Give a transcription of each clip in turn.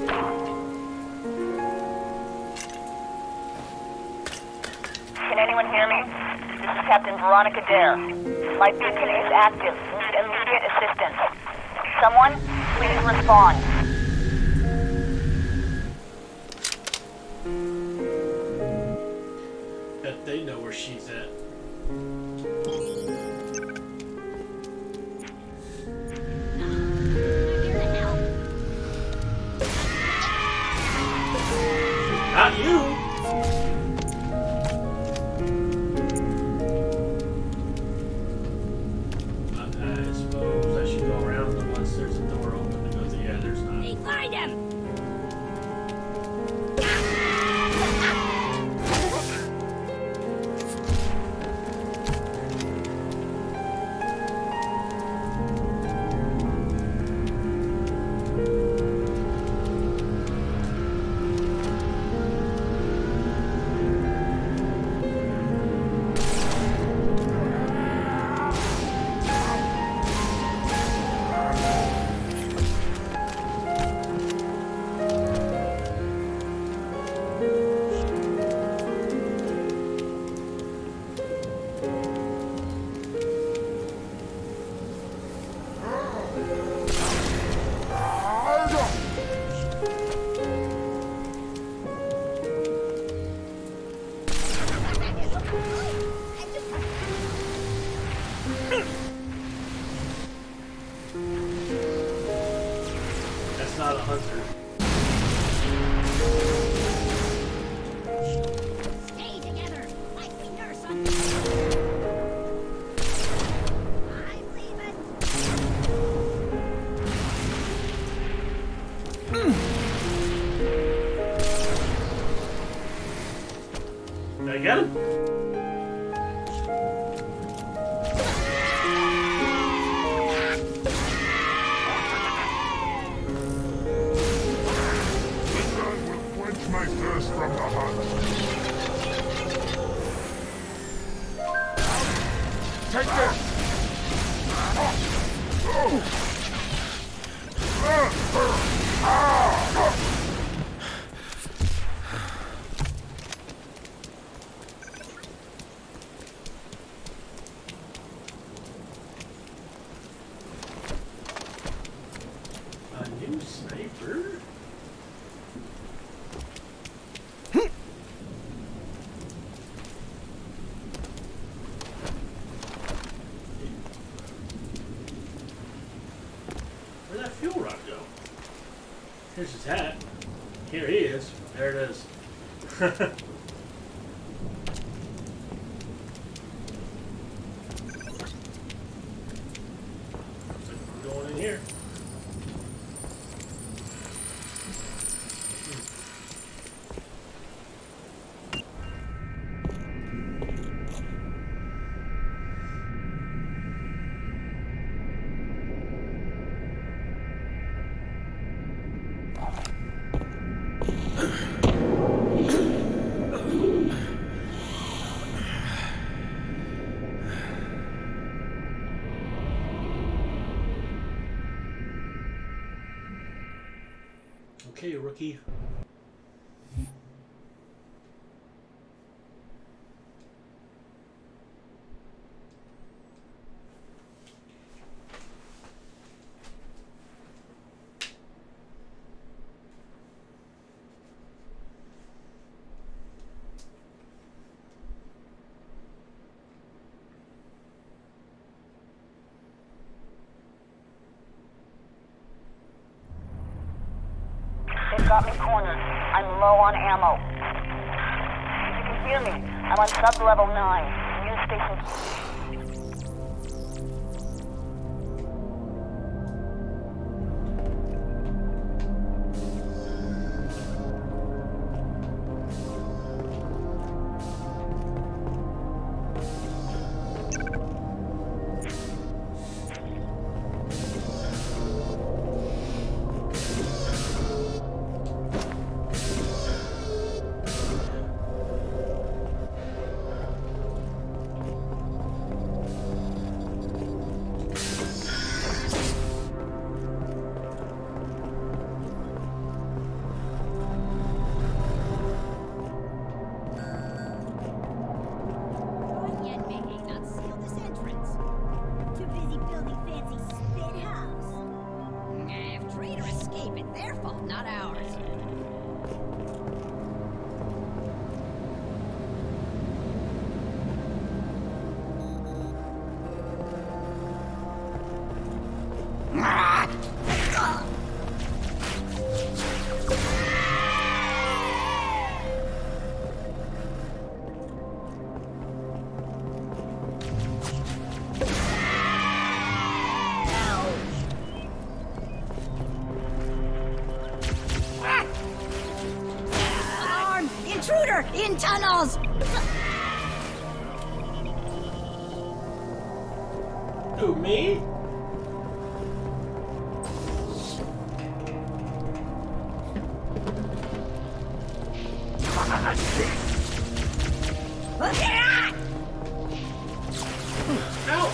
Can anyone hear me? This is Captain Veronica Dare. My beacon is active. Need immediate assistance. Someone, please respond. Bet they know where she's at. Not you! I suppose I should go around unless there's a door open that goes, yeah, there's not. Hey, find him! That's not a hunter. Stay together, like we nurse on. I'm leaving. Did I get him? My thirst from the hunt. Take this! A new sniper? Where'd that fuel rod go? Here's his hat. Here he is. There it is. We're going in here. Okay, rookie. They've got me cornered. I'm low on ammo. If you can hear me, I'm on sub-level 9. News station. filthy fancy spit house. If traitor escape, it's their fault, not ours. Alarm! Intruder! In tunnels! Who, me? Ow!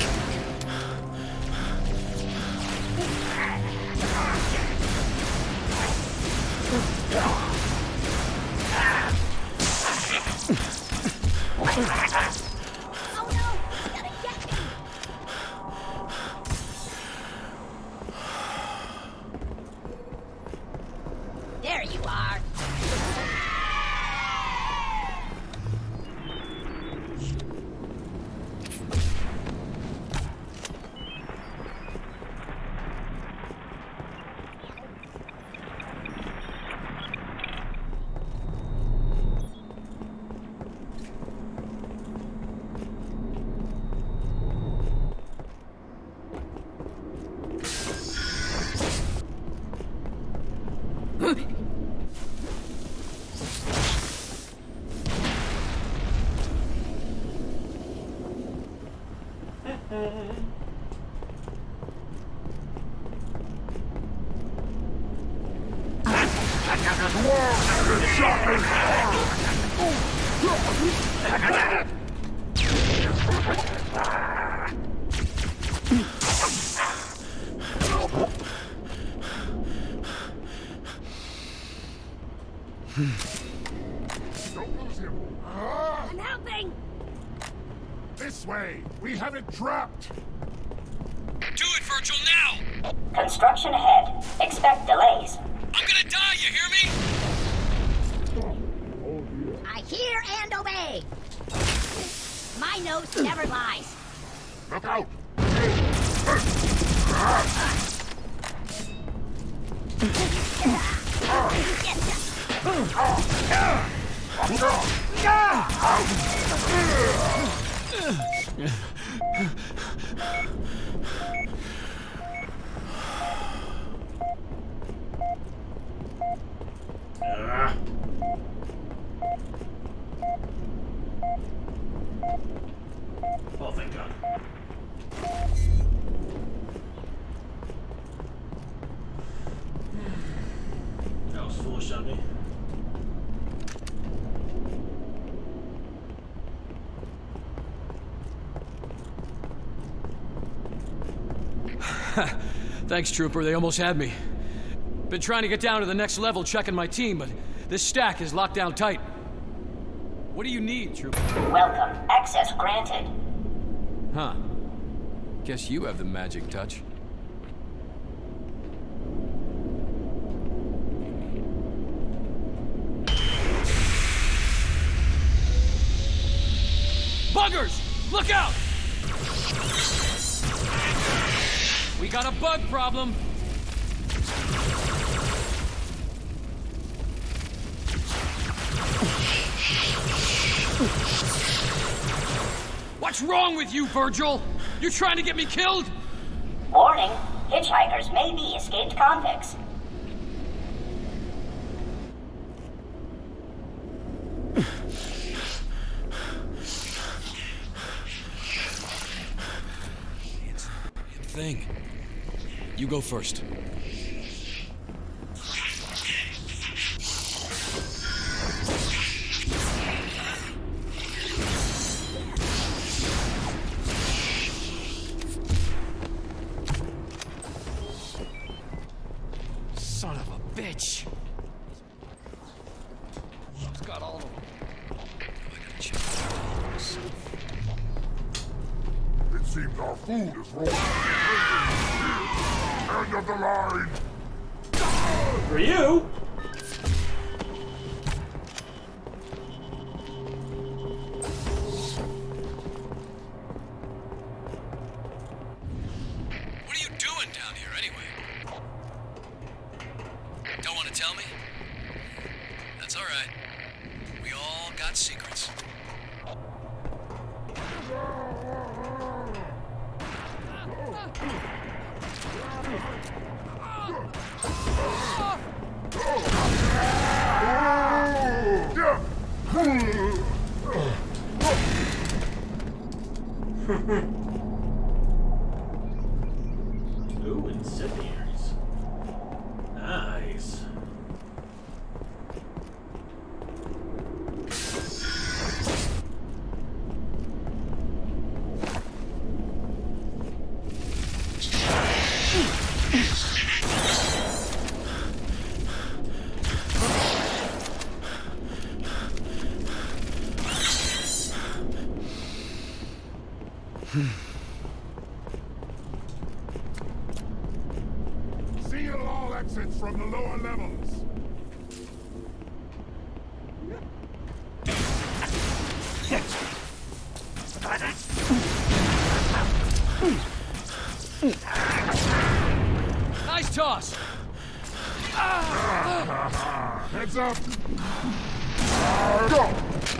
Oh no! You gotta get me! There you are! Don't lose him. I'm helping! This way. We have it trapped. Do it, Virgil, now! Construction ahead. Expect delays. I'm gonna die, you hear me? I hear and obey! My nose never lies. Look out. Oh, thank God. That was foolish of me. Thanks, Trooper. They almost had me. Been trying to get down to the next level checking my team, but this stack is locked down tight. What do you need, Trooper? Welcome. Access granted. Huh. Guess you have the magic touch. Buggers! Look out! We got a bug problem. What's wrong with you, Virgil? You trying to get me killed? Warning. Hitchhikers may be escaped convicts. Thing. You go first. Son of a bitch. It's got all of them. I gotta check it out myself. It seems our food is rolling. End of the line. For you? What are you doing down here anyway? Don't want to tell me? That's all right. We all got secrets. Ooh, incendiaries. Nice. Seal all exits from the lower levels. Nice toss! Heads up. Go.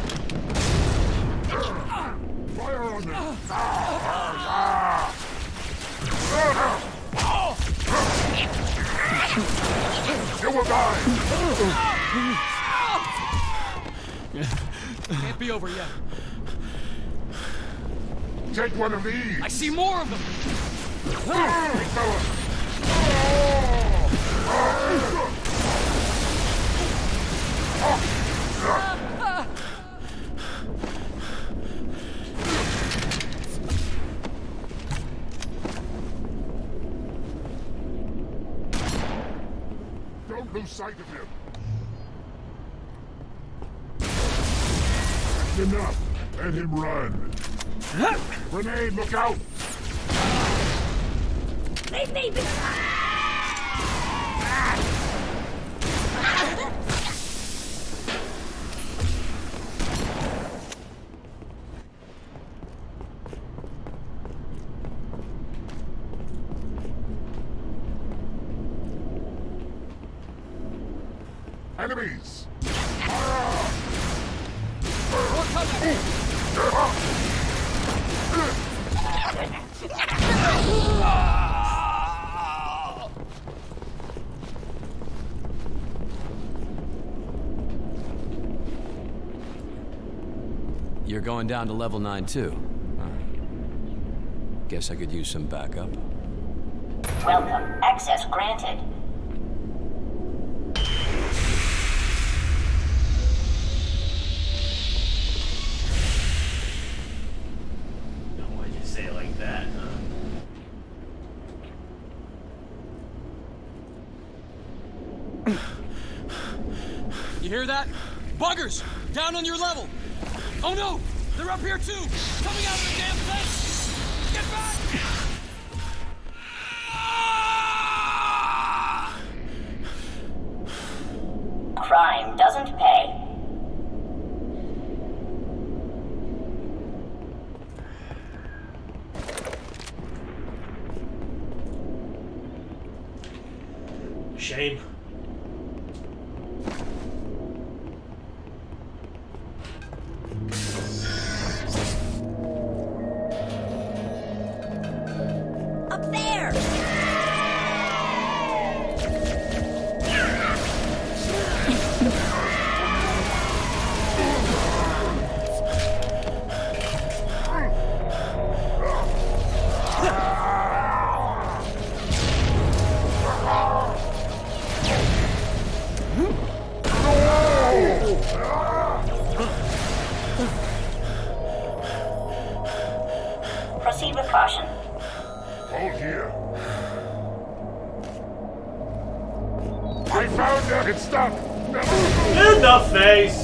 Fire on them. You will die. Can't be over yet. Take one of these. I see more of them! Don't lose sight of him. That's enough. Let him run. Grenade, look out! Leave me be- Enemies! You're going down to level 9 too. Guess I could use some backup. Welcome. Access granted. Why'd you say it like that, huh? You hear that? Buggers! Down on your level! Oh no! They're up here too! Coming out of the damn thing! Get back! Crime doesn't pay. Shame. Up there! Proceed with caution. Hold here. I found her! It's stuck! In the face!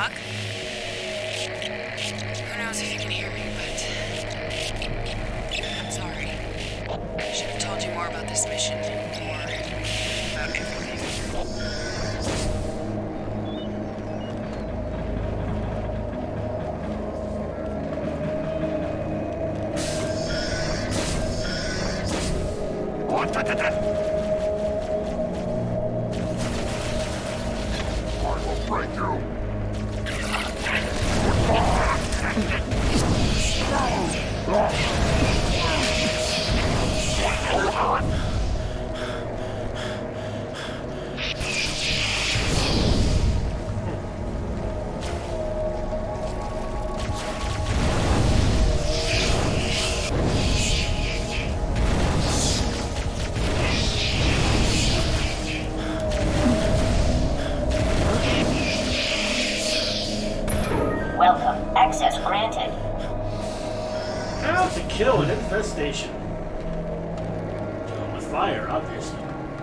Doc? Who knows if you can hear me, but... I'm sorry. I should have told you more about this mission. More about everything. Welcome. Access granted. How to kill an infestation? Kill them with fire, obviously.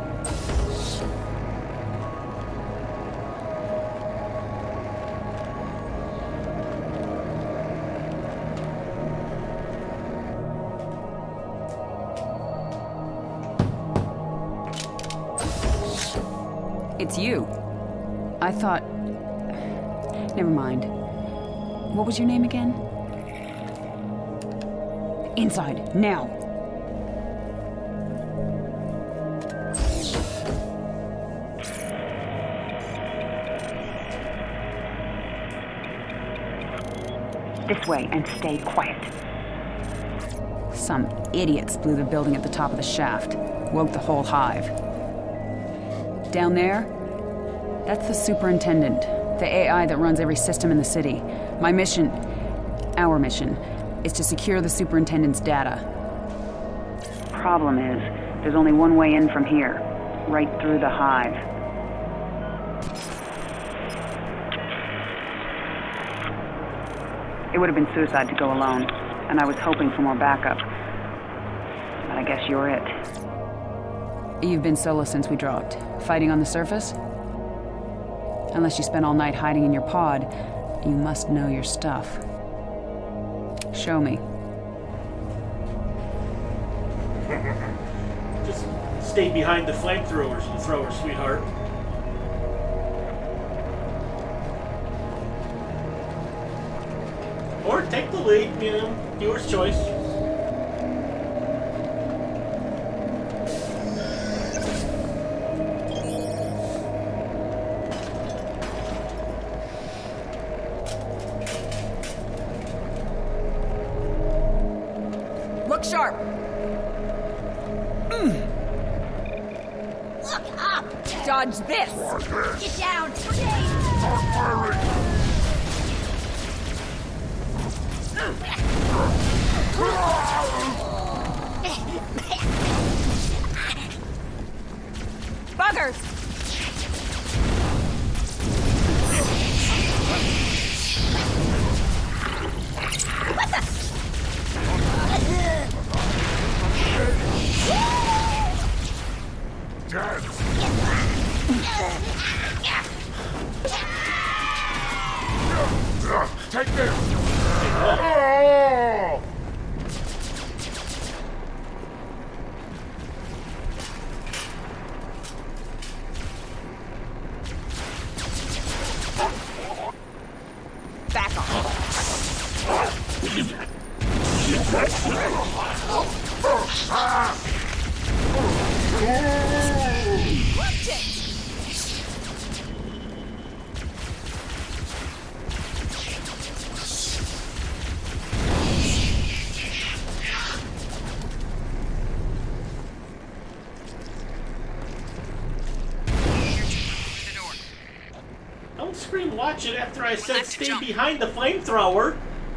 It's you. I thought... Never mind. What was your name again? Inside, now! This way, and stay quiet. Some idiots blew the building at the top of the shaft. Woke the whole Hive. Down there, that's the superintendent. The AI that runs every system in the city. My mission, our mission, is to secure the superintendent's data. Problem is, there's only one way in from here. Right through the Hive. It would have been suicide to go alone, and I was hoping for more backup. But I guess you're it. You've been solo since we dropped. Fighting on the surface? Unless you spent all night hiding in your pod, you must know your stuff. Show me. Just stay behind the flamethrowers, you thrower, sweetheart. Or take the lead, you know, viewer's choice. Look sharp! Look up! Dodge this! Get down! Start firing! Buggers! Dad! Take this! Oh! Back off. Watch it! Don't scream watch it after I said stay behind the flamethrower.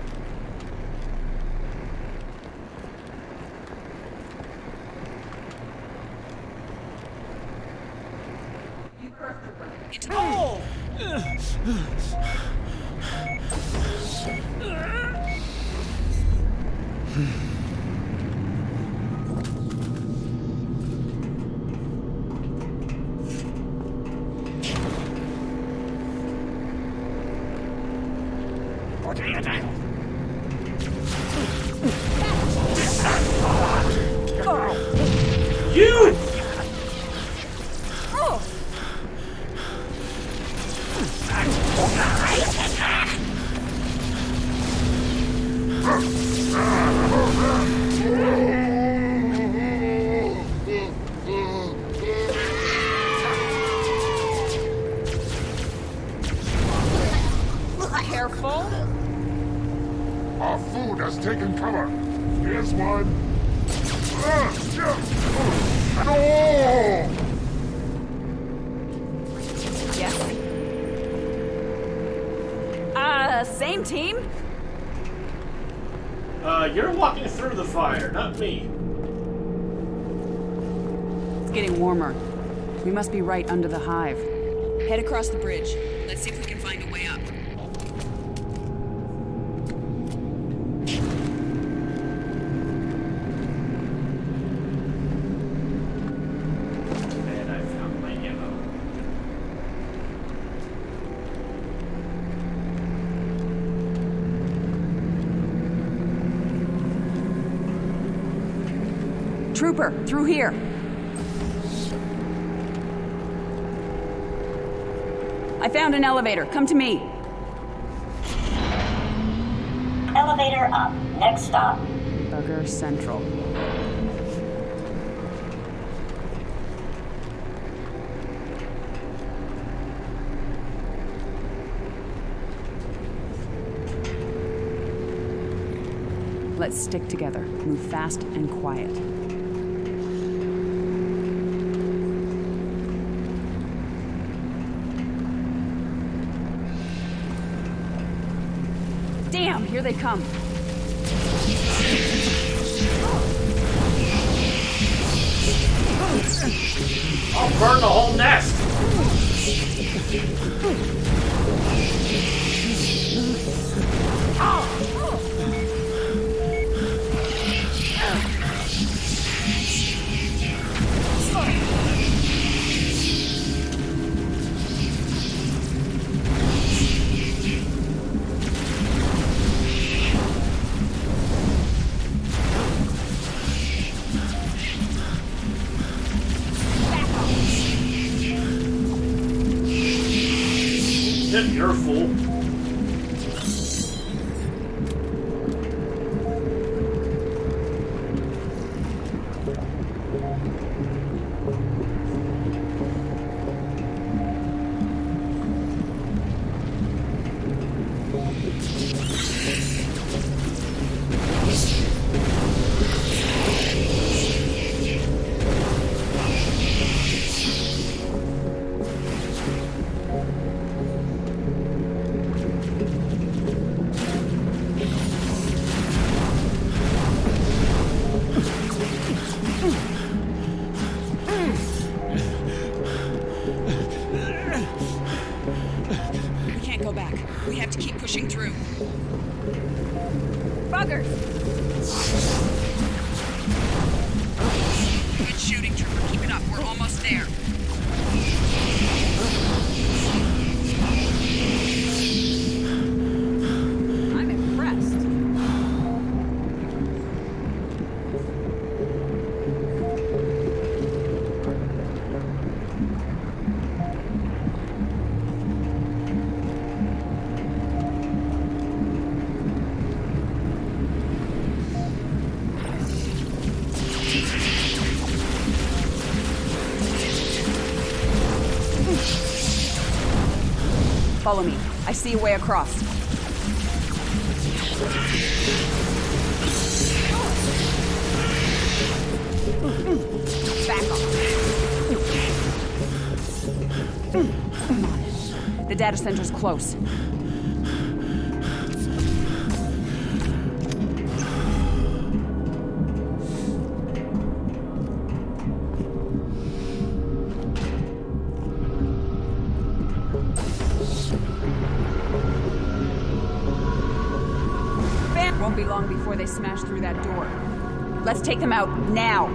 Oh! You! Careful. Our food has taken cover. Here's one. No! Yes. Same team? You're walking through the fire, not me. It's getting warmer. We must be right under the hive. Head across the bridge. Let's see if we can find a way up. And I found my ammo. Trooper, through here. I found an elevator. Come to me. Elevator up. Next stop. Bugger Central. Let's stick together. Move fast and quiet. Damn, here they come. I'll burn the whole nest! You're a fool. We have to keep pushing through. Buggers! Good shooting, Trooper. Keep it up. We're almost there. I'm impressed. Follow me. I see a way across. Back off. Come on. The data center's close. Won't be long before they smash through that door. Let's take them out now.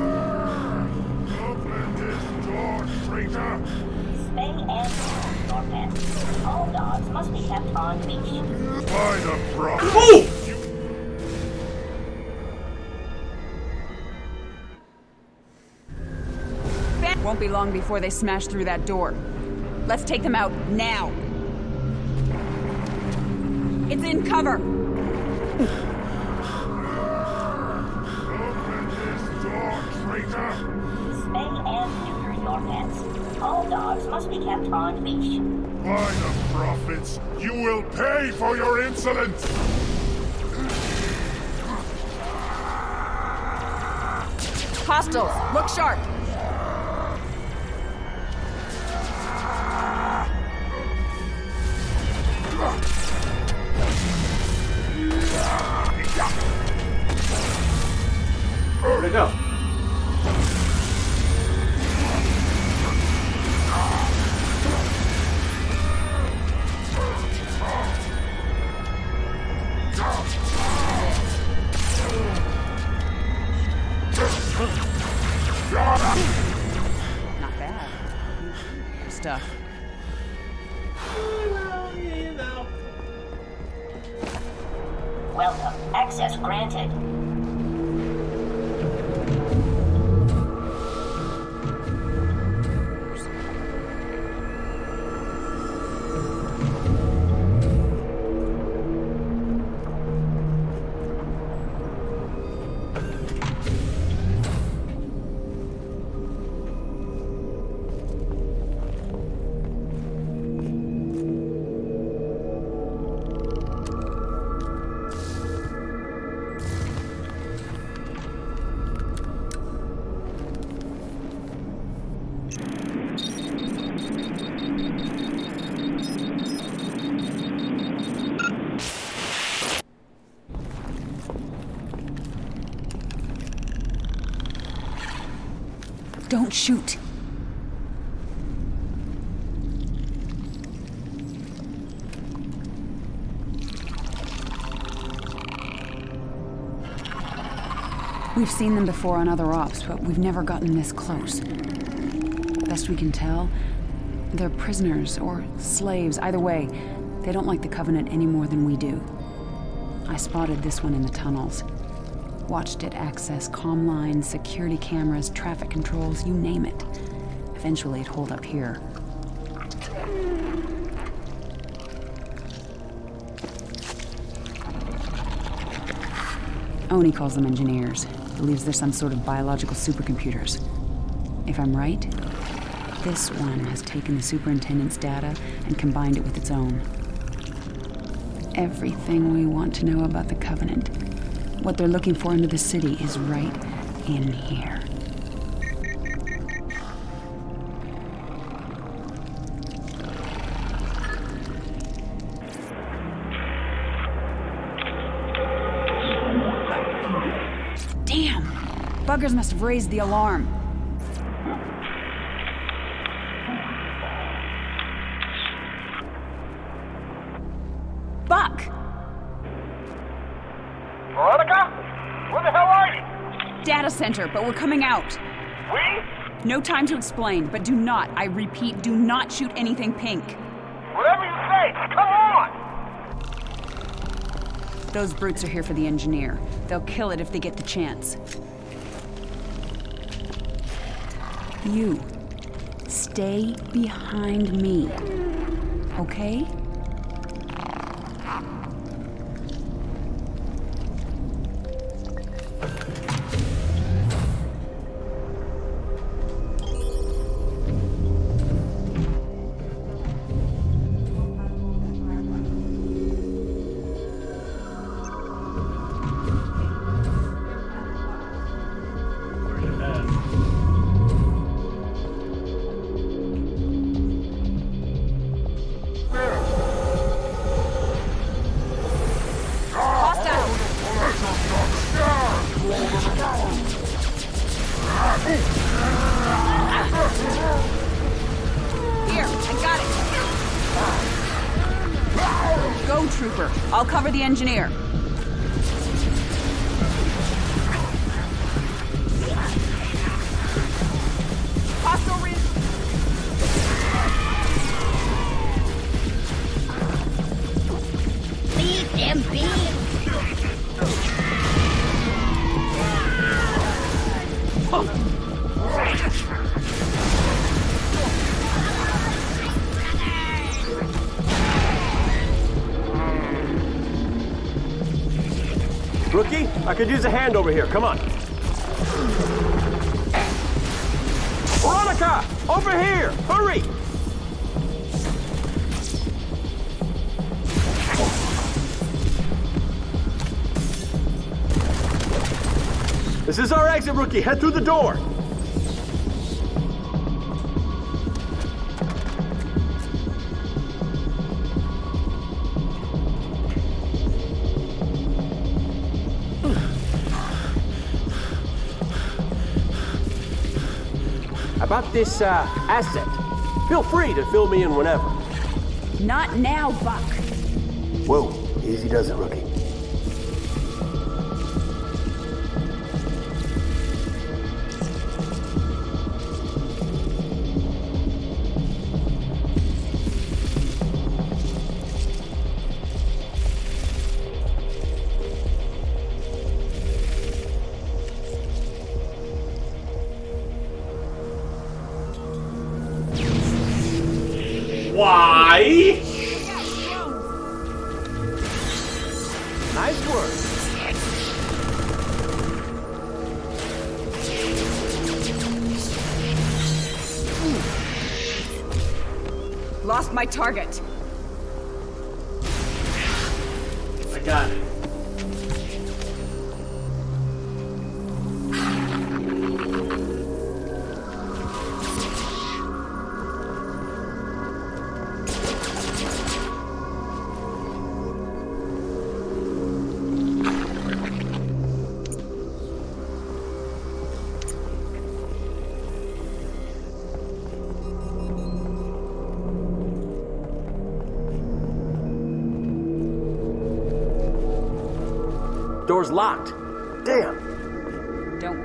Open this door, traitor! Stay and offense. All dogs must be kept on leash. By the prophet. Ooh! Won't be long before they smash through that door. Let's take them out now. It's in cover. Open this door, traitor. Spay and neuter your pets. All dogs must be kept on leash. By the prophets, you will pay for your insolence! Hostiles, look sharp. Where'd it go? Not bad. Stuff. Well, you know. Welcome. Access granted. Don't shoot. We've seen them before on other ops, but we've never gotten this close. Best we can tell, they're prisoners or slaves. Either way, they don't like the Covenant any more than we do. I spotted this one in the tunnels. Watched it access comm lines, security cameras, traffic controls, you name it. Eventually it'd hold up here. Oni calls them engineers. Believes they're some sort of biological supercomputers. If I'm right, this one has taken the superintendent's data and combined it with its own. Everything we want to know about the Covenant, what they're looking for into the city, is right in here. Damn! Buggers must have raised the alarm. Buck! Veronica? Where the hell are you? Data center, but we're coming out. We? No time to explain, but do not, I repeat, do not shoot anything pink. Whatever you say, come on! Those brutes are here for the engineer. They'll kill it if they get the chance. You, stay behind me, okay? Here, I got it. Go, Trooper. I'll cover the engineer. Hostile him be! Rookie, I could use a hand over here. Come on. Veronica! Over here! Hurry! This is our exit, Rookie. Head through the door. About this, asset. Feel free to fill me in whenever. Not now, Buck. Whoa, easy does it, Rookie. Why? Nice work. Lost my target. I got it. Door's locked. Damn. Don't.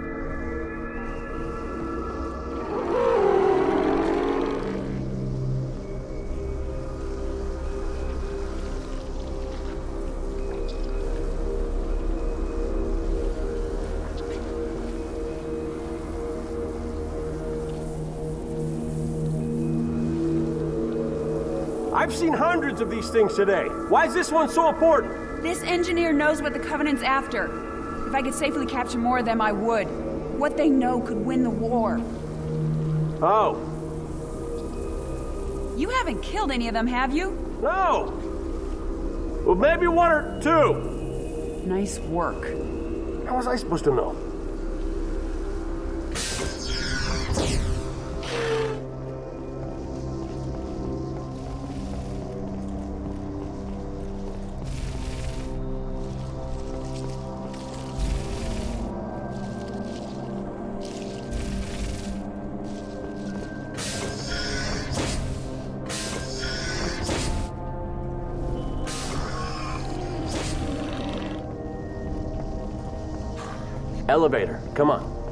I've seen hundreds of these things today. Why is this one so important? This engineer knows what the Covenant's after. If I could safely capture more of them, I would. What they know could win the war. Oh. You haven't killed any of them, have you? No. Well, maybe one or two. Nice work. How was I supposed to know? Elevator, come on.